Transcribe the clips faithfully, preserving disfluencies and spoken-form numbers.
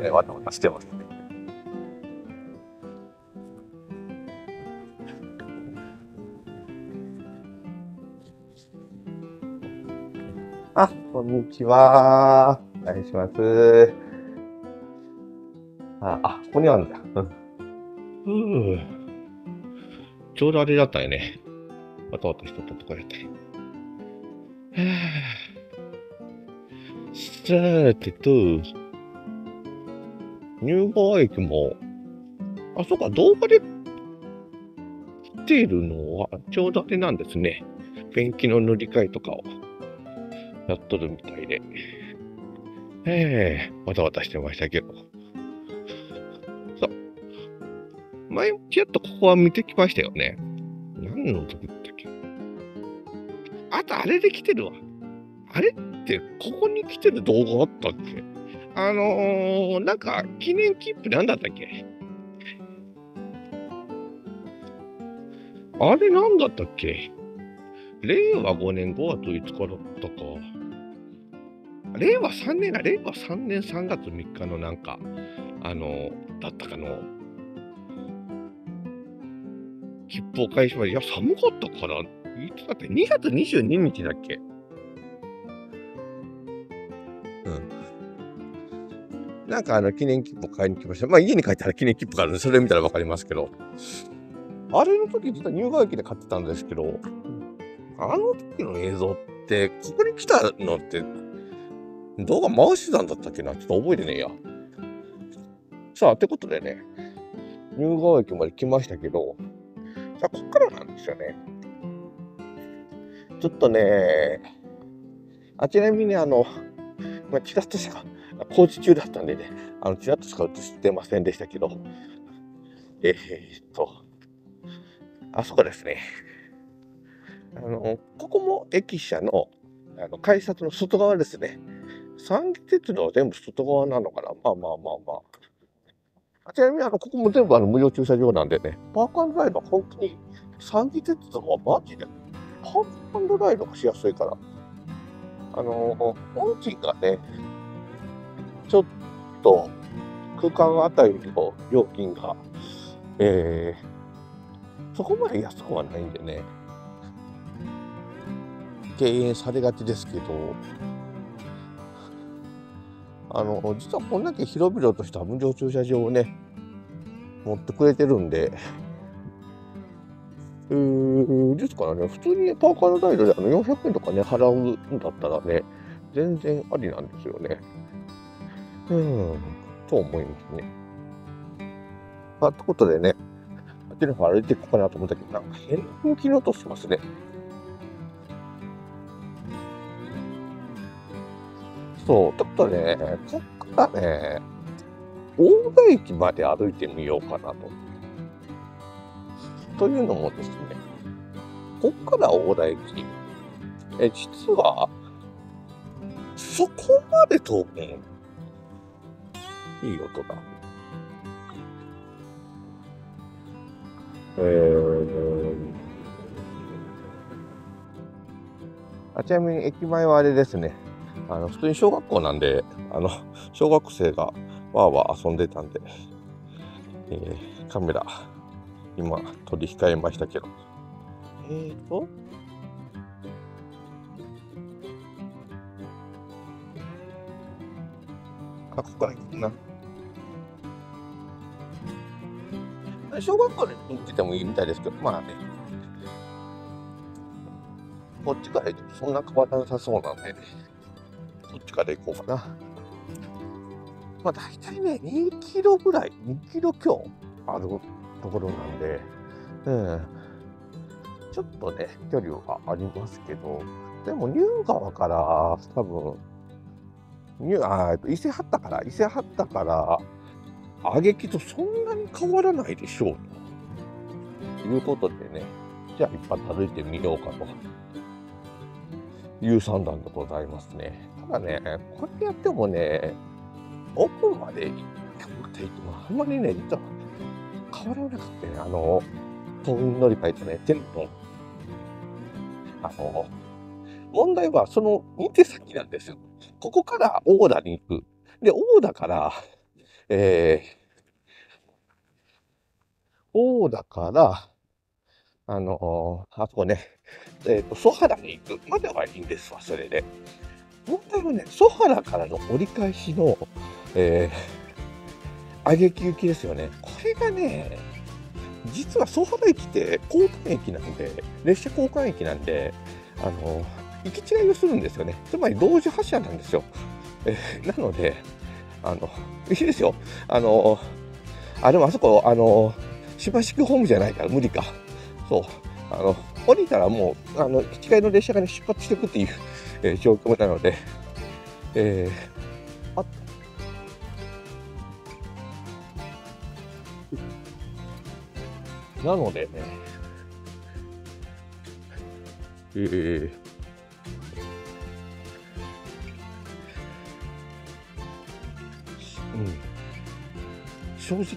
ね、わたわたしてますね。あ、こんにちは。お願いします。あ、あ、ここにあるんだ。うん。ちょうどあれだったよね。わたわたしとったとこやったよ。さーてと、入川駅も、あ、そうか、動画で来ているのは、ちょうどあれなんですね。ペンキの塗り替えとかをやっとるみたいで。ええー、わたわたしてましたけど。そう。前、ちらっとここは見てきましたよね。何の時だったっけ。あと、あれで来てるわ。あれって、ここに来てる動画あったっけ。あのー、なんか、記念切符なんだったっけ。あれなんだったっけ。れいわごねんごがついつかだったか。れいわさんねんだ、れいわさんねんさんがつみっかのなんか、あの、だったかの。切符を返しました。いや、寒かったから、いつだってにがつにじゅうににちだっけ。うん。なんかあの、記念切符を買いに来ました。まあ、家に帰ったら記念切符があるんで、それ見たらわかりますけど。あれの時、実は入川駅で買ってたんですけど、あの時の映像って、ここに来たのって、動画回してたんだったっけな、ちょっと覚えてねえや。さあ、ってことでね、入川駅まで来ましたけど、さあ、こっからなんですよね。ちょっとね、あ、ちなみにあの、まあ、ちらっとしか、工事中だったんでね、あの、ちらっとしか映してませんでしたけど、えー、っと、あそこですね。あの、ここも駅舎の、あの改札の外側ですね。三岐鉄道は全部外側なのかな。まあまあまあまあ。ちなみにあのここも全部あの無料駐車場なんでね、パークアンドライドは本当に三岐鉄道はマジでパークアンドライドがしやすいから、あの運賃がね、ちょっと空間あたりの料金が、えー、そこまで安くはないんでね、敬遠されがちですけど、あの実はこんだけ広々とした無料駐車場をね、持ってくれてるんで、えー、ですからね、普通にパーカーのライドであのよんひゃくえんとかね、払うんだったらね、全然ありなんですよね。うん、と思いますね。まあ、ってことでね、あっちの方歩いていこうかなと思ったけど、なんか変な雰囲気の音しますね。そう、ってことでね、こっからね、大田駅まで歩いてみようかなと。というのもですね、こっから大田駅、え、実は、そこまで遠くない。いい音だ。えー、あ、ちなみに駅前はあれですね。あの普通に小学校なんで、あの小学生がわーわー遊んでたんで、えー、カメラ今取り控えましたけど。えーと、あ、ここから行くな。小学校で行っててもいいみたいですけど、まあね、こっちから行くとそんな変わらなさそうなんで、こっちから行こうかな。まあ大体ね、にキロぐらい、にキロ強あるところなんで、うん、ちょっとね、距離はありますけど、でも、入川から、多分、入あ伊勢八田から、伊勢八田から、挙劇とそんなに変わらないでしょうということでね、じゃあ一発歩いてみようかという算段でございますね。ただね、これやってもね、奥まで行っていても、あんまりね、実は変わらなくてね、あの、都民乗り換えとね、全部、あの、問題はそのに手先なんですよ。ここから大田に行く。で、大田からえー、大田から、あのー、あそこね、えっと、曽原に行くまではいいんですわ、それで。問題はね、曽原からの折り返しの、えー、上げ行きですよね。これがね、実は曽原駅って交換駅なんで、列車交換駅なんで、あの、行き違いをするんですよね。つまり同時発車なんですよ。えー、なので、あの、いいですよ。あの、あ、でもあそこ、あの、芝敷ホームじゃないから無理か。そう。あの、降りたらもう、あの、行き違いの列車がね、出発していくっていう、えー、状況なので、えー、あ、なのでね、えー、うん、正直、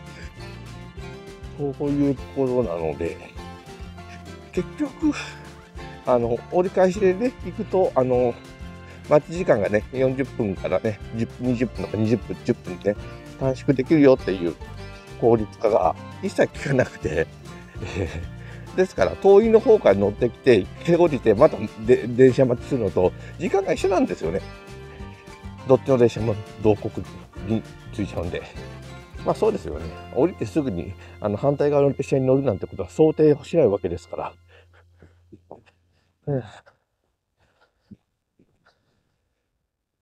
そういうところなので、結局、あの、折り返しでね、行くと、あの、待ち時間がね、よんじゅっぷんからね、じゅっぷん、にじゅっぷんとかにじゅっぷん、じゅっぷんね、短縮できるよっていう効率化が一切効かなくて、えー、ですから、遠いの方から乗ってきて、降りて、またで電車待ちするのと、時間が一緒なんですよね。どっちの電車も同国についちゃうんで。まあそうですよね。降りてすぐにあの反対側の列車に乗るなんてことは想定しないわけですから。うん、